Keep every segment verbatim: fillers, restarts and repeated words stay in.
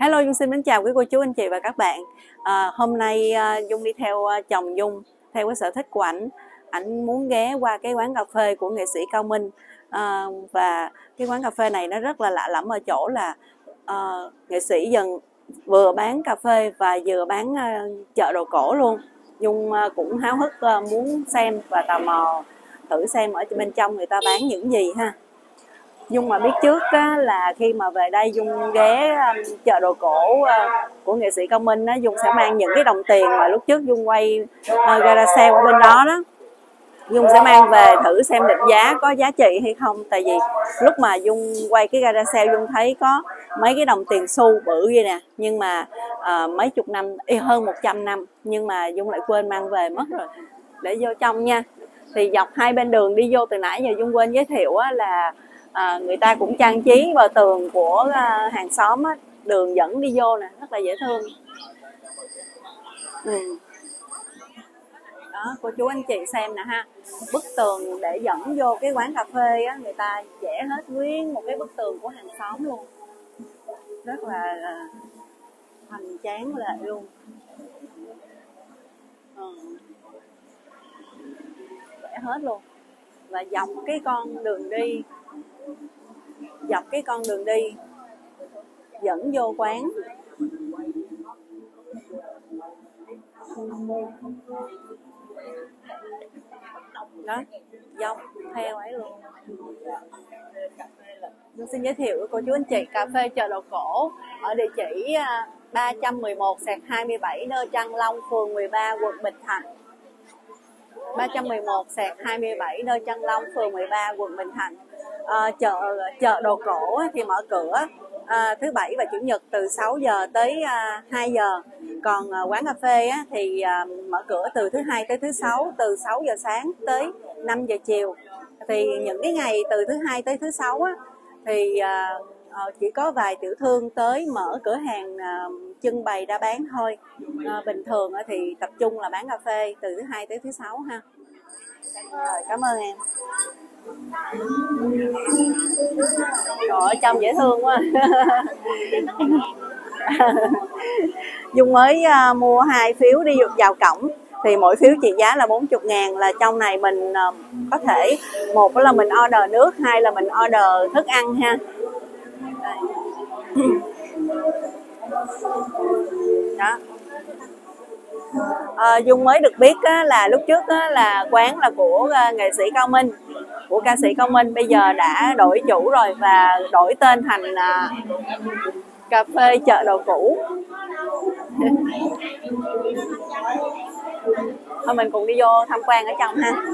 Hello, Dung xin mến chào quý cô chú anh chị và các bạn. À, hôm nay uh, Dung đi theo uh, chồng Dung, theo cái sở thích của ảnh. Ảnh muốn ghé qua cái quán cà phê của nghệ sĩ Cao Minh. À, và cái quán cà phê này nó rất là lạ lẫm ở chỗ là uh, nghệ sĩ dần vừa bán cà phê và vừa bán uh, chợ đồ cổ luôn. Dung uh, cũng háo hức uh, muốn xem và tò mò thử xem ở bên trong người ta bán những gì ha. Dung mà biết trước á, là khi mà về đây Dung ghé um, chợ đồ cổ uh, của nghệ sĩ Cao Minh á, Dung sẽ mang những cái đồng tiền mà lúc trước Dung quay uh, gara sale ở bên đó đó. Dung sẽ mang về thử xem định giá có giá trị hay không. Tại vì lúc mà Dung quay cái gara sale Dung thấy có mấy cái đồng tiền xu bự vậy nè, nhưng mà uh, mấy chục năm, hơn một trăm năm, nhưng mà Dung lại quên mang về mất rồi. Để vô trong nha. Thì dọc hai bên đường đi vô từ nãy giờ Dung quên giới thiệu á, là À, người ta cũng trang trí bờ tường của uh, hàng xóm á, đường dẫn đi vô nè, rất là dễ thương. Ừ. Đó, cô chú anh chị xem nè ha, bức tường để dẫn vô cái quán cà phê á, người ta vẽ hết nguyên một cái bức tường của hàng xóm luôn, rất là uh, hoành tráng lệ luôn. Ừ. Vẽ hết luôn, và dọc cái con đường đi dọc cái con đường đi dẫn vô quán. Đó, dọc theo ấy luôn. Tôi xin giới thiệu với cô chú anh chị, cà phê chợ đồ cổ ở địa chỉ ba trăm mười một hai mươi bảy Nơ Trăng Long, phường mười ba, quận Bình Thạnh. ba trăm mười một hai mươi bảy Nơ Trăng Long, phường mười ba, quận Bình Thạnh. À, chợ chợ đồ cổ thì mở cửa à, thứ bảy và chủ nhật từ sáu giờ tới à, hai giờ. Còn à, quán cà phê á, thì à, mở cửa từ thứ hai tới thứ sáu, từ sáu giờ sáng tới năm giờ chiều. Thì những cái ngày từ thứ hai tới thứ sáu á, thì à, chỉ có vài tiểu thương tới mở cửa hàng à, trưng bày đã bán thôi. À, bình thường á, thì tập trung là bán cà phê từ thứ hai tới thứ sáu ha. Rồi, cảm ơn em. Trời ơi, trông dễ thương quá. Dung mới uh, mua hai phiếu đi vào cổng. Thì mỗi phiếu trị giá là bốn mươi ngàn. Là trong này mình uh, có thể, một là mình order nước, hai là mình order thức ăn ha. Đó. À, Dung mới được biết á, là lúc trước á, là quán là của uh, nghệ sĩ Cao Minh, của ca sĩ Cao Minh, bây giờ đã đổi chủ rồi và đổi tên thành uh, cà phê chợ đồ cũ. Thôi mình cùng đi vô tham quan ở trong ha.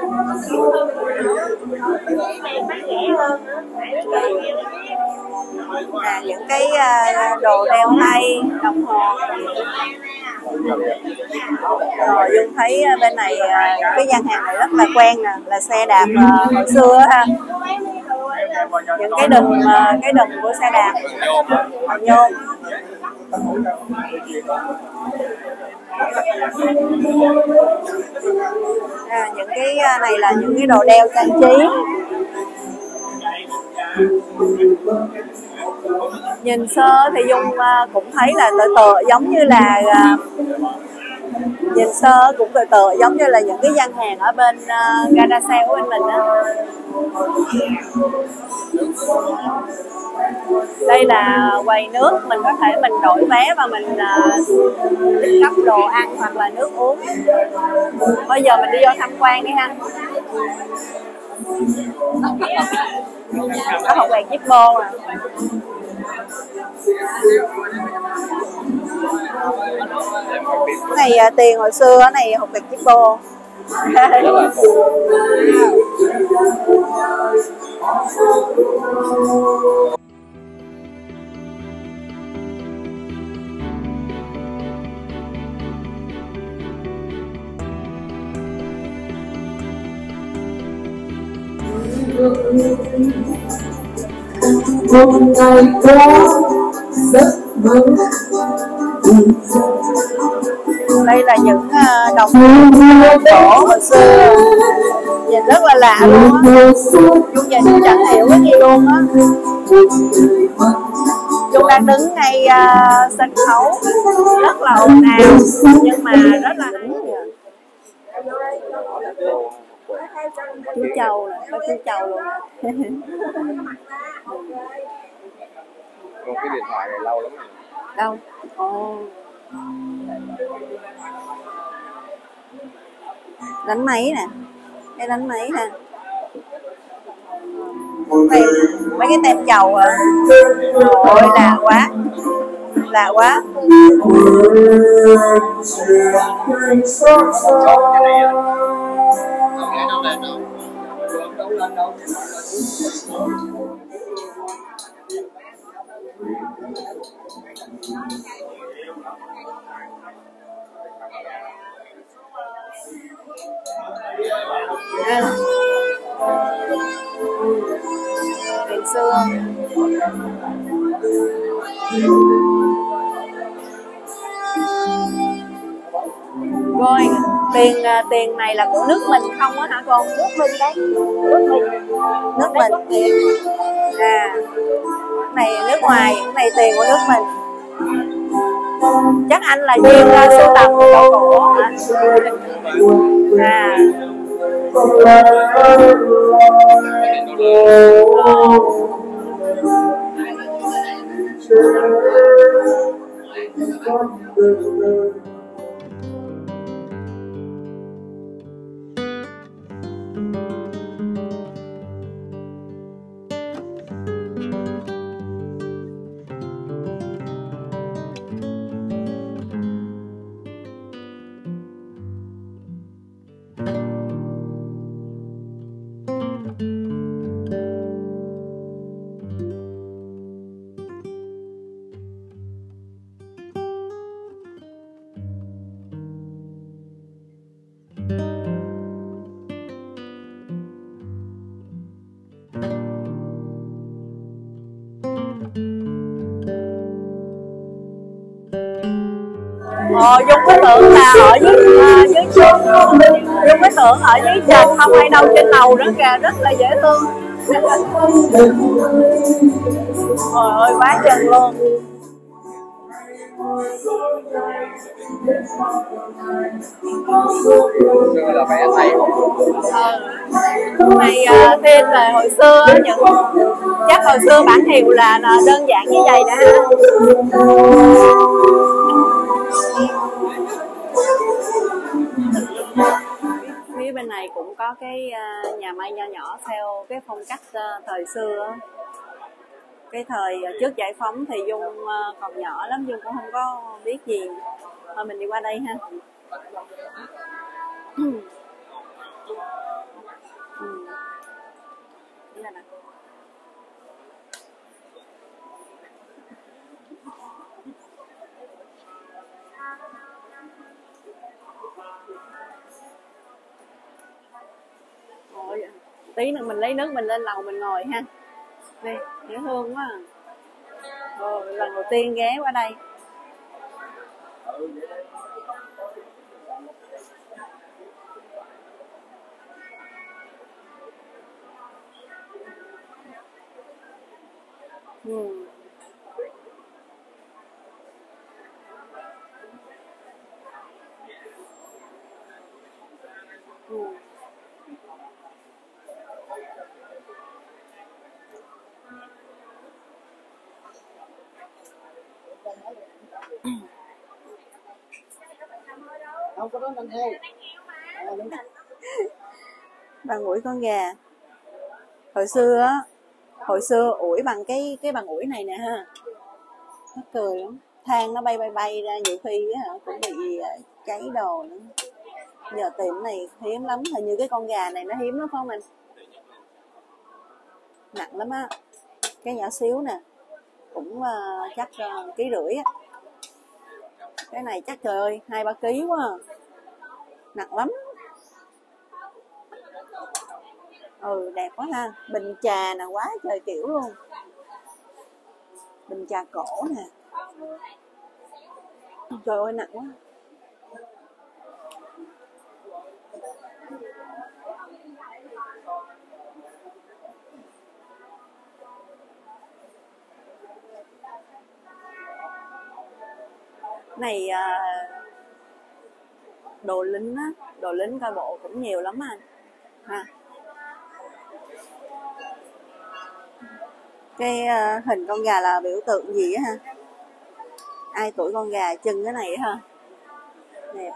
À, những cái uh, đồ đeo tay, đồng hồ. Rồi Dung thấy bên này cái gian hàng này rất là quen nè, là xe đạp uh, hồi xưa ha. Những cái đùm uh, cái đùm của xe đạp bằng nhôm. À, những cái này là những cái đồ đeo trang trí. Nhìn sơ thì Dung uh, cũng thấy là tựa tựa giống như là uh, nhìn sơ cũng tựa tựa giống như là những cái gian hàng ở bên uh, gara sale của bên mình đó. Đây là quầy nước, mình có thể mình đổi vé và mình uh, cấp đồ ăn hoặc là nước uống. Bây giờ mình đi vô tham quan đi ha. Có hộp quẹt Zippo à. Cái này tiền hồi xưa, cái này hộp quẹt Zippo. Hôm nay có giấc mơ. Đây là những đồng cổ hồi xưa, nhìn rất là lạ luôn á. Dung nhìn chẳng hiểu cái gì luôn á. Dung đang đứng ngay uh, sân khấu rất là ồn ào nhưng mà rất là chú Châu nè, có chú Châu luôn. Còn cái điện thoại này lâu lắm rồi. Đâu? Ồ. Đánh máy nè, cái đánh máy nè. Tem, mấy cái tem dầu hả? Ôi lạ quá, lạ quá. Tiền xưa. Rồi, tiền tiền này là của nước mình không á hả con? Nước mình đấy. Nước mình. Nước mình. À. Này nước ngoài, cái này tiền của nước mình. Chắc anh là chuyên uh, sưu tầm đồ cổ hả? À. Ờ, Dung có tưởng là ở dưới uh, dưới trên, Dung có tưởng ở dưới trệt không hay đâu, trên lầu đó kìa, rất là dễ thương. Trời ơi quá chừng luôn. Xưa là vẽ tay không? Ừ. Này uh, thêm là hồi xưa những chắc hồi xưa bản hiệu là, là đơn giản như vậy nè ha. Phía bên này cũng có cái uh, nhà may nho nhỏ theo cái phong cách uh, thời xưa. Cái thời uh, trước giải phóng thì Dung uh, còn nhỏ lắm, Dung cũng không có biết gì. Thôi mình đi qua đây ha. Ừ. Ừ. Đây nè. Ôi, tí nữa mình lấy nước mình lên lầu mình ngồi ha. Đi, dễ thương quá à. Ồ, lần đầu tiên ghé qua đây. Ừ. Ừ. Không có đó mình theo. Bằng ủi con gà. Hồi xưa á, hồi xưa ủi bằng cái cái bằng ủi này nè ha. Nó cười lắm. Than nó bay bay bay ra, nhiều khi á cũng bị cháy đồ nữa. Giờ tiệm này hiếm lắm, hình như cái con gà này nó hiếm lắm phải không anh? Nặng lắm á. Cái nhỏ xíu nè, cũng uh, chắc uh, ký rưỡi á. Cái này chắc trời ơi hai ba ký quá à. Nặng lắm. Ừ đẹp quá ha. Bình trà nè, quá trời kiểu luôn. Bình trà cổ nè. Trời ơi nặng quá. Này à, đồ lính á, đồ lính coi bộ cũng nhiều lắm anh ha. Cái uh, hình con gà là biểu tượng gì á ha, ai tuổi con gà chân cái này ha, đẹp.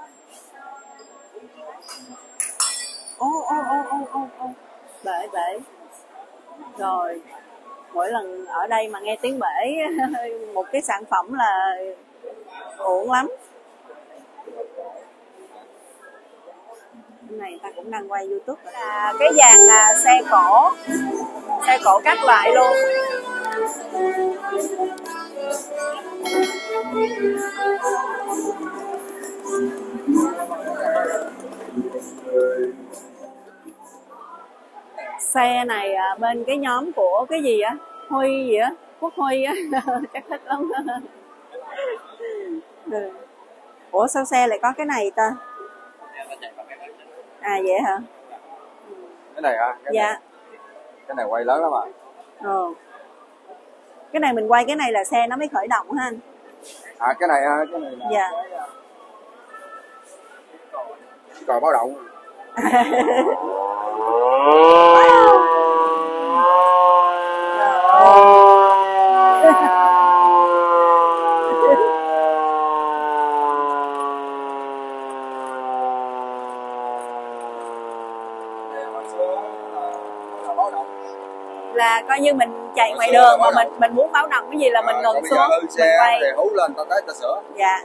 Ô ô ô ô ô ô bể bể rồi, mỗi lần ở đây mà nghe tiếng bể một cái sản phẩm là ổn lắm. Cái này ta cũng đang quay YouTube. Là cái dàn là xe cổ, xe cổ các loại luôn. Xe này à, bên cái nhóm của cái gì á, Huy gì á, Quốc Huy á, chắc thích lắm. Ừ. Ủa sao xe lại có cái này ta? À vậy hả? Cái này à? Cái Dạ. Này, cái này quay lớn lắm à? Ừ. Cái này mình quay cái này là xe nó mới khởi động ha anh? À cái này à, cái này là dạ. còi báo động. Là coi như mình chạy ngoài đường mà mình mình muốn báo động cái gì là mình ngừng xuống mình quay thì hú lên ta tới ta sửa. Dạ.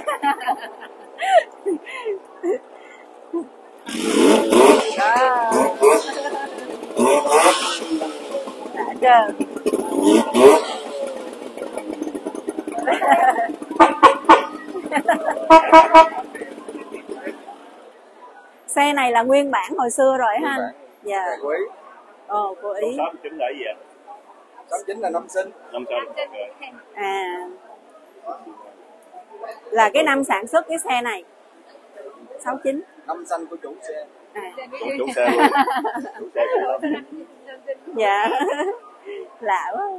Đã chưa? Xe này là nguyên bản hồi xưa rồi ha anh? Dạ. Quý. Ồ, cô ý. sáu chín là gì ạ? sáu chín là năm sinh. Năm sinh. À. Là cái năm sản xuất cái xe này. sáu chín. Năm xanh của chủ xe. À. Chủ, chủ xe luôn. Chủ xe cũng lắm. Dạ. Lạ quá.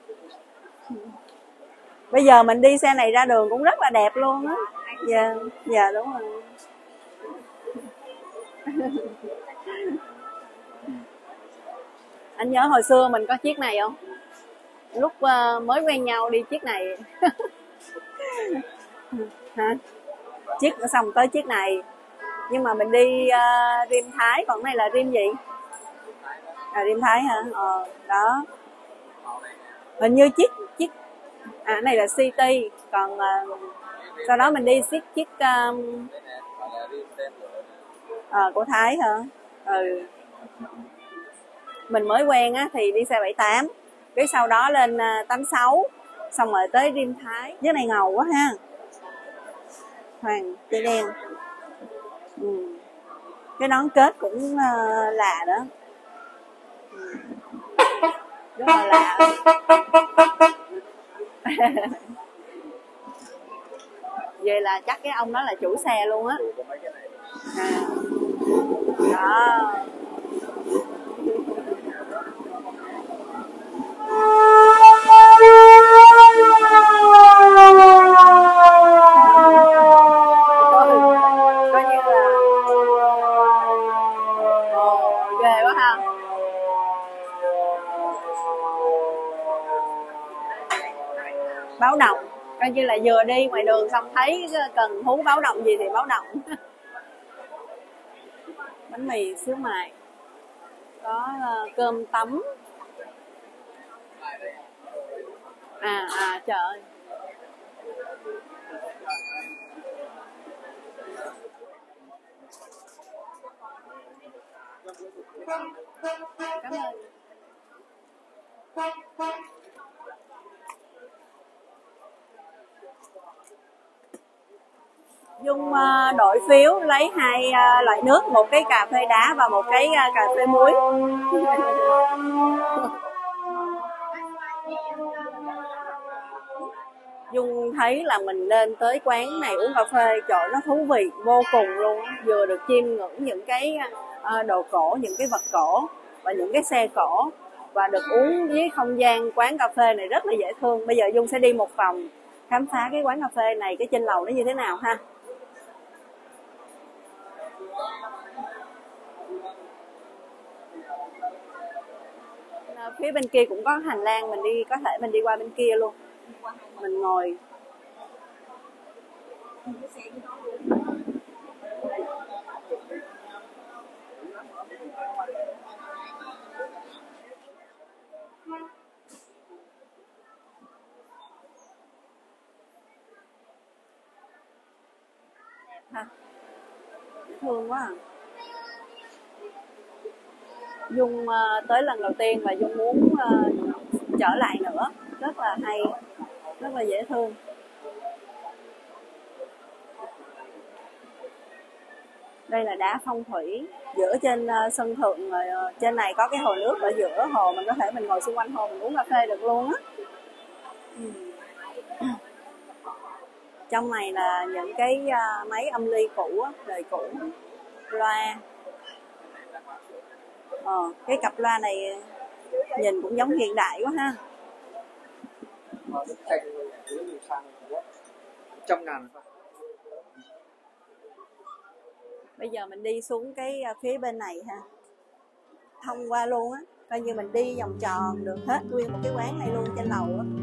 Bây giờ mình đi xe này ra đường cũng rất là đẹp luôn á. Dạ, dạ đúng rồi. Anh nhớ hồi xưa mình có chiếc này không? Lúc uh, mới quen nhau đi chiếc này. Hả? Chiếc xong tới chiếc này. Nhưng mà mình đi uh, rim Thái, còn này là rim gì? À rim Thái hả? Ờ, đó. Hình như chiếc chiếc à này là City, còn uh, sau đó mình đi chiếc chiếc um, à, của Thái hả? Ừ. Mình mới quen á thì đi xe bảy tám, cái sau đó lên tám sáu, xong rồi tới rim Thái. Cái này ngầu quá ha, hoàng cây đen. Ừ. Cái nón kết cũng uh, lạ đó. Ừ. Rất là lạ. Vậy là chắc cái ông đó là chủ xe luôn á. À. Đó. Coi như là ồ, ghê quá ha. Báo động, coi như là vừa đi ngoài đường xong thấy cần hú báo động gì thì báo động. Bánh mì xíu mại, có uh, cơm tấm. À à trời ơi. Cảm ơn. Dung uh, đổi phiếu lấy hai uh, loại nước, một cái cà phê đá và một cái uh, cà phê muối. Dung thấy là mình nên tới quán này uống cà phê, trời nó thú vị vô cùng luôn, vừa được chiêm ngưỡng những cái uh, đồ cổ, những cái vật cổ và những cái xe cổ, và được uống với không gian quán cà phê này rất là dễ thương. Bây giờ Dung sẽ đi một vòng khám phá cái quán cà phê này, cái trên lầu nó như thế nào ha. Phía bên kia cũng có hành lang, mình đi có thể mình đi qua bên kia luôn, mình ngồi. Ha, thương quá à. Dung uh, tới lần đầu tiên và Dung muốn uh, trở lại nữa, rất là hay, rất là dễ thương. Đây là đá phong thủy giữa trên uh, sân thượng, rồi uh, trên này có cái hồ nước ở giữa hồ, mình có thể mình ngồi xung quanh hồ mình uống cà phê được luôn á. Ừ. Trong này là những cái uh, máy âm ly cũ á, đời cũ, loa. Ờ, cái cặp loa này nhìn cũng giống hiện đại quá ha. Trăm ngàn. Bây giờ mình đi xuống cái phía bên này ha, thông qua luôn á, coi như mình đi vòng tròn được hết nguyên một cái quán này luôn trên lầu á.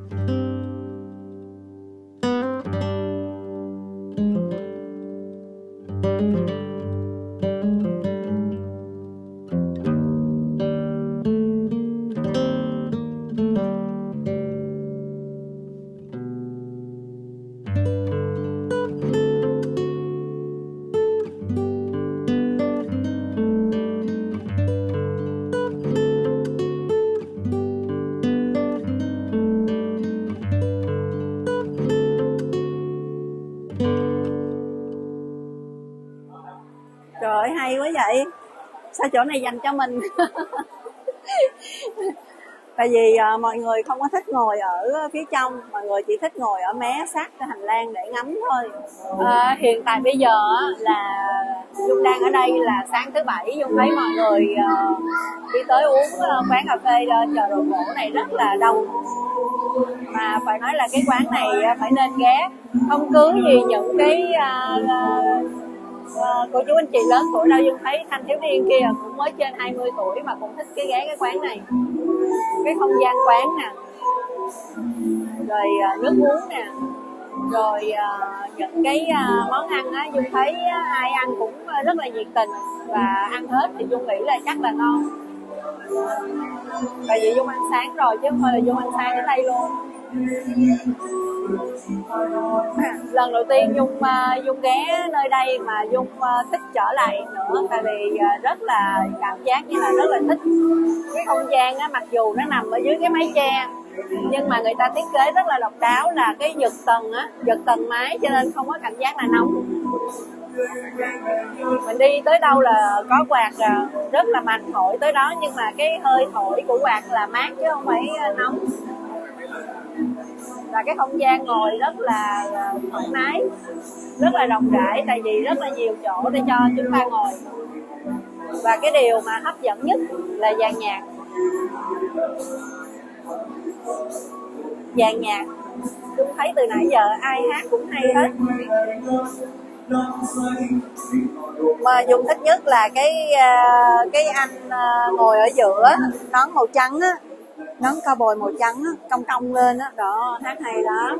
Trời ơi, hay quá vậy. Sao chỗ này dành cho mình? Tại vì uh, mọi người không có thích ngồi ở phía trong, mọi người chỉ thích ngồi ở mé sát cái hành lang để ngắm thôi. Uh, hiện tại bây giờ là Dung đang ở đây là sáng thứ bảy, Dung thấy mọi người uh, đi tới uống uh, quán cà phê uh, chợ đồ cổ này rất là đông. Mà phải nói là cái quán này uh, phải nên ghé, không cứ gì những cái uh, uh, Uh, cô chú anh chị lớn tuổi đâu, Dung thấy thanh thiếu niên kia cũng mới trên hai mươi tuổi mà cũng thích cái ghé cái quán này. Cái không gian quán nè, rồi uh, nước uống nè, rồi uh, những cái uh, món ăn á, Dung thấy uh, ai ăn cũng uh, rất là nhiệt tình và ăn hết thì Dung nghĩ là chắc là ngon. Tại vì Dung ăn sáng rồi chứ không phải là Dung ăn sáng ở đây luôn. Lần đầu tiên Dung uh, Dung ghé nơi đây mà Dung uh, thích trở lại nữa, tại vì uh, rất là cảm giác như là rất là thích cái không gian á, mặc dù nó nằm ở dưới cái mái che nhưng mà người ta thiết kế rất là độc đáo, là cái giật tầng á, giật tầng mái cho nên không có cảm giác là nóng. Mình đi tới đâu là có quạt uh, rất là mạnh thổi tới đó, nhưng mà cái hơi thổi của quạt là mát chứ không phải uh, nóng. Và cái không gian ngồi rất là thoải mái, rất là rộng rãi, tại vì rất là nhiều chỗ để cho chúng ta ngồi. Và cái điều mà hấp dẫn nhất là dàn nhạc. Dàn nhạc Dung thấy từ nãy giờ ai hát cũng hay hết. Mà Dung thích nhất là cái cái anh ngồi ở giữa, nón màu trắng á, nón cao bồi màu trắng á, cong cong lên á, đó, hát hay đó.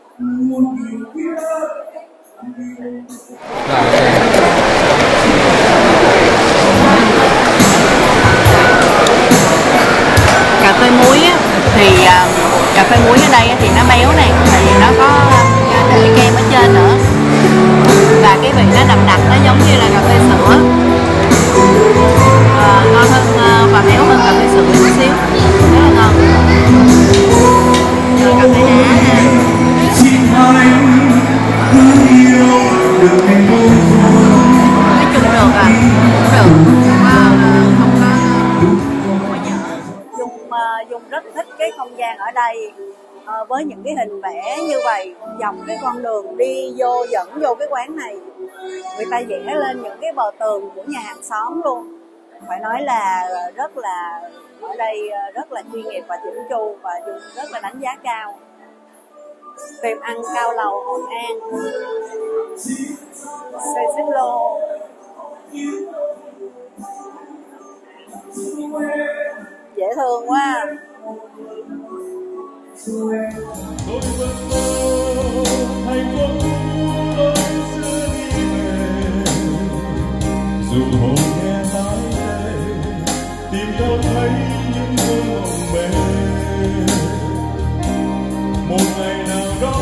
Cà phê muối á, thì uh, cà phê muối ở đây thì nó béo này, tại vì nó có để kem ở trên nữa, và cái vị nó đậm đặc, nó giống như là cà phê sữa, uh, ngon hơn uh, và béo hơn cà phê sữa chút xíu, rất là ngon. Rồi cà phê đá ha. Nói chung được à, cũng được, không có không có dở. Dung uh, Dung rất thích cái không gian ở đây, uh, với những cái hình vẽ như vậy, dòng cái con đường đi vô dẫn vô cái quán này, người ta vẽ lên những cái bờ tường của nhà hàng xóm luôn. Phải nói là rất là ở đây rất là chuyên nghiệp và chỉnh chu, và Dung rất là đánh giá cao. tìm ăn cao lầu Hội An, xoay xích lô. Dễ thương quá. Tôi vẫn mơ hạnh phúc lối xưa đi về, dù hôm nghe nói đây tìm đâu thấy những mơ mộng mê. Một ngày nào đó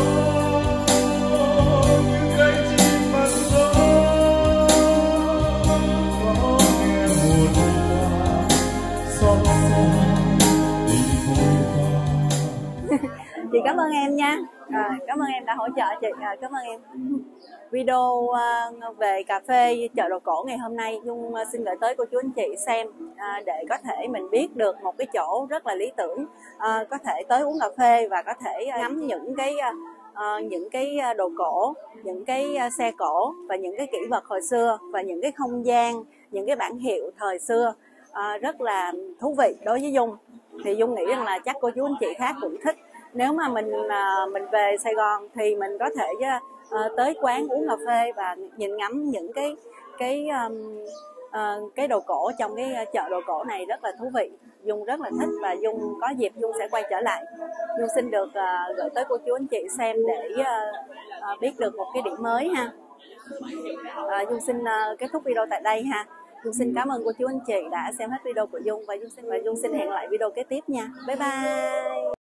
những cánh chim bắt gió có nghe buồn hoa xót xa tình phôi pha. Chị cảm ơn em nha. À, cảm ơn em đã hỗ trợ chị. À, cảm ơn em. Video uh, về cà phê chợ đồ cổ ngày hôm nay Dung uh, xin gửi tới cô chú anh chị xem, uh, để có thể mình biết được một cái chỗ rất là lý tưởng, uh, có thể tới uống cà phê và có thể uh, ngắm những cái uh, uh, những cái đồ cổ, những cái uh, xe cổ và những cái kỷ vật hồi xưa và những cái không gian, những cái bản hiệu thời xưa, uh, rất là thú vị đối với Dung. Thì Dung nghĩ rằng là chắc cô chú anh chị khác cũng thích. Nếu mà mình uh, mình về Sài Gòn thì mình có thể uh, tới quán uống cà phê và nhìn ngắm những cái cái um, uh, cái đồ cổ trong cái chợ đồ cổ này rất là thú vị. Dung rất là thích và Dung có dịp Dung sẽ quay trở lại. Dung xin được uh, gửi tới cô chú anh chị xem để uh, uh, biết được một cái điểm mới ha. Uh, Dung xin uh, kết thúc video tại đây ha. Dung xin cảm ơn cô chú anh chị đã xem hết video của Dung và Dung xin và Dung xin hẹn lại video kế tiếp nha. Bye bye.